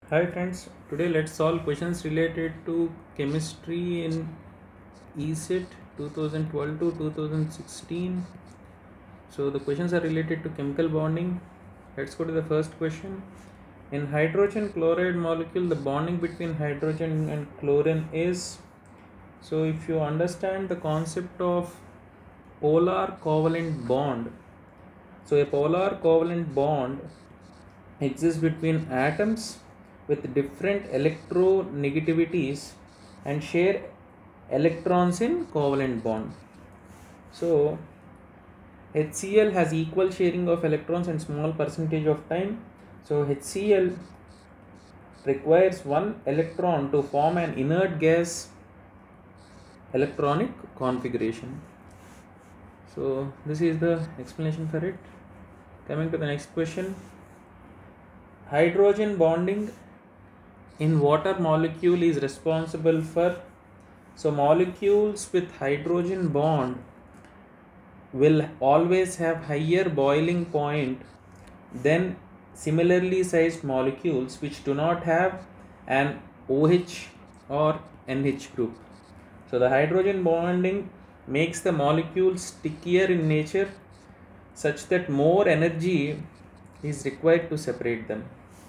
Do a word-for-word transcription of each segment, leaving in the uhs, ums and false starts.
Hi friends, today let's solve questions related to chemistry in E C E T twenty twelve to twenty sixteen. So the questions are related to chemical bonding. Let's go to the first question. In hydrogen chloride molecule, the bonding between hydrogen and chlorine is, so if you understand the concept of polar covalent bond, so a polar covalent bond exists between atoms with different electronegativities and share electrons in covalent bond. So HCl has equal sharing of electrons and small percentage of time. So HCl requires one electron to form an inert gas electronic configuration. So this is the explanation for it. Coming to the next question. Hydrogen bonding in water molecule is responsible for, so molecules with hydrogen bond will always have higher boiling point than similarly sized molecules which do not have an OH or NH group. So the hydrogen bonding makes the molecules stickier in nature such that more energy is required to separate them.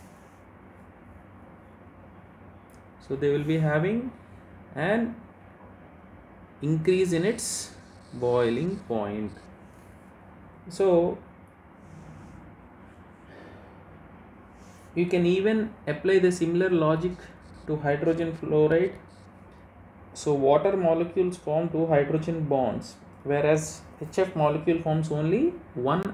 So they will be having an increase in its boiling point. So you can even apply the similar logic to hydrogen fluoride. So water molecules form two hydrogen bonds, whereas H F molecule forms only one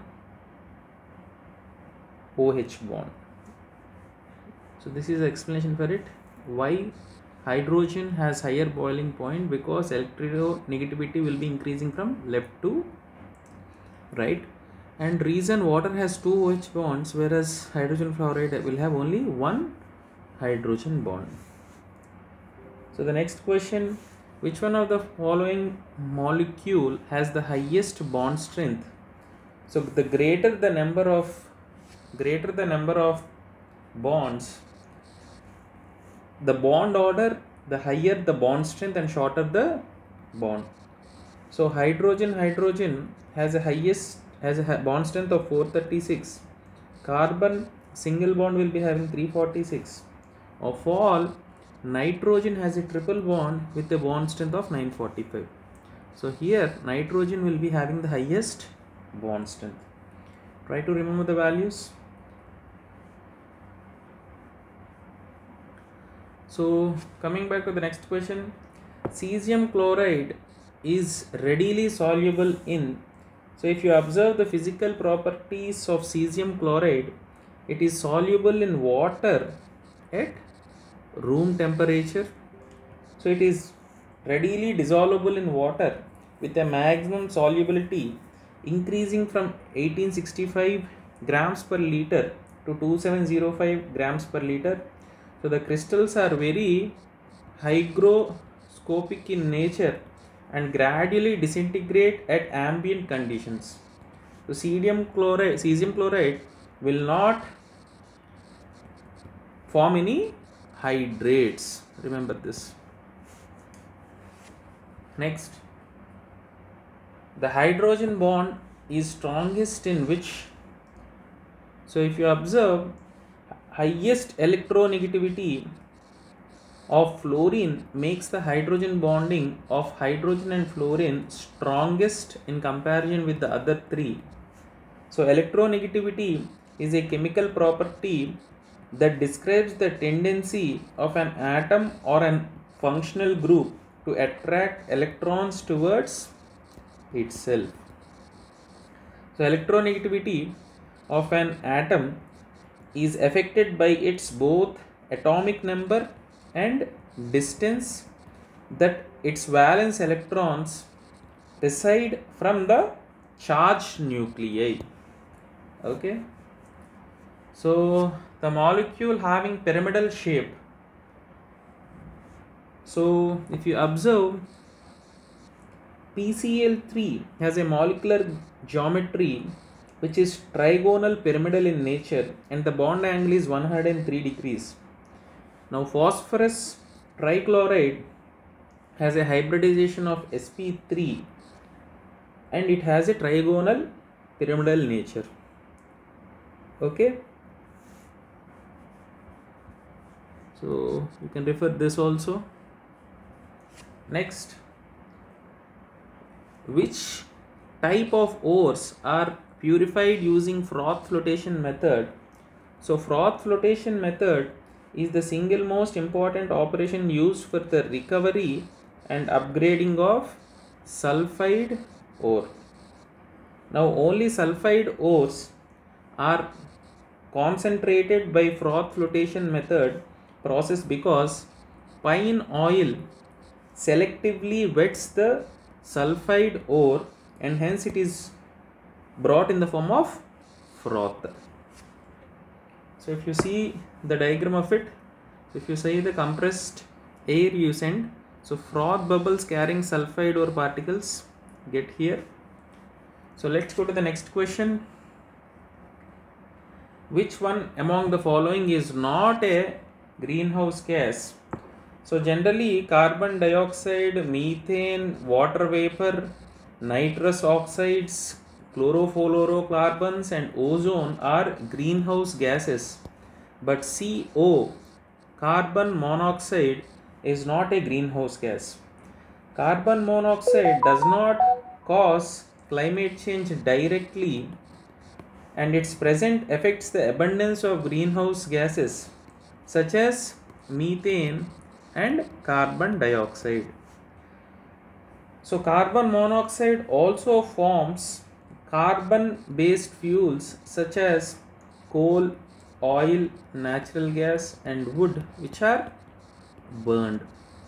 OH bond. So this is the explanation for it. Why hydrogen has higher boiling point? Because electronegativity will be increasing from left to right, and reason water has two OH bonds whereas hydrogen fluoride will have only one hydrogen bond. So the next question, which one of the following molecule has the highest bond strength? So the greater the number of greater the number of bonds, the bond order, the higher the bond strength and shorter the bond. So hydrogen hydrogen has a highest has a bond strength of four thirty-six. Carbon single bond will be having three forty-six. Of all, nitrogen has a triple bond with a bond strength of nine forty-five. So here nitrogen will be having the highest bond strength. Try to remember the values. So coming back to the next question, cesium chloride is readily soluble in, so if you observe the physical properties of cesium chloride, it is soluble in water at room temperature. So it is readily dissolvable in water with a maximum solubility increasing from eighteen sixty-five grams per liter to twenty-seven oh five grams per liter. So the crystals are very hygroscopic in nature and gradually disintegrate at ambient conditions. So cesium chloride, cesium chloride will not form any hydrates. Remember this. Next, the hydrogen bond is strongest in which? So if you observe, highest electronegativity of fluorine makes the hydrogen bonding of hydrogen and fluorine strongest in comparison with the other three. So electronegativity is a chemical property that describes the tendency of an atom or a functional group to attract electrons towards itself. So electronegativity of an atom is affected by its both atomic number and distance that its valence electrons reside from the charged nuclei. Okay, so the molecule having pyramidal shape, so if you observe, P C l three has a molecular geometry which is trigonal pyramidal in nature and the bond angle is one hundred three degrees. Now phosphorus trichloride has a hybridization of s p three and it has a trigonal pyramidal nature. Okay, so you can refer this also. Next, which type of ores are purified using froth flotation method? So froth flotation method is the single most important operation used for the recovery and upgrading of sulfide ore. Now only sulfide ores are concentrated by froth flotation method process because pine oil selectively wets the sulfide ore and hence it is brought in the form of froth. So if you see the diagram of it, if you say the compressed air you send, so froth bubbles carrying sulfide ore particles get here. So let's go to the next question. Which one among the following is not a greenhouse gas? So generally carbon dioxide, methane, water vapor, nitrous oxides, chlorofluorocarbons and ozone are greenhouse gases, but C O, carbon monoxide, is not a greenhouse gas. Carbon monoxide does not cause climate change directly and its presence affects the abundance of greenhouse gases such as methane and carbon dioxide. So carbon monoxide also forms carbon based fuels such as coal, oil, natural gas and wood, which are burned.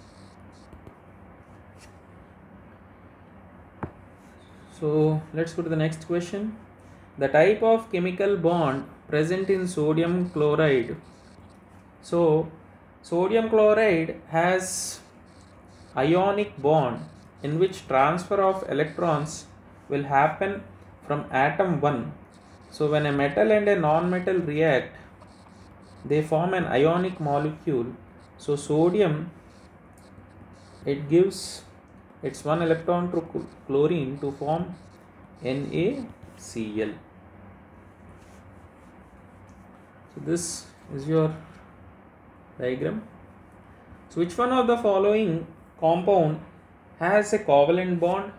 So let's go to the next question. The type of chemical bond present in sodium chloride. So sodium chloride has ionic bond in which transfer of electrons will happen from atom one. So when a metal and a non-metal react, they form an ionic molecule. So sodium, it gives its one electron to chlorine to form NaCl. So this is your diagram. So which one of the following compound has a covalent bond?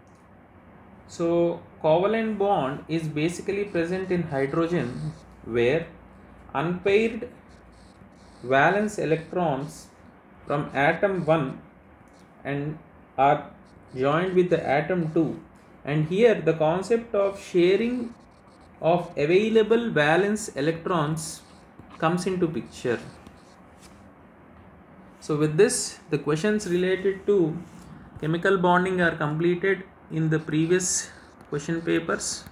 So covalent bond is basically present in hydrogen where unpaired valence electrons from atom one and are joined with the atom two, and here the concept of sharing of available valence electrons comes into picture. So with this, the questions related to chemical bonding are completed in the previous question papers.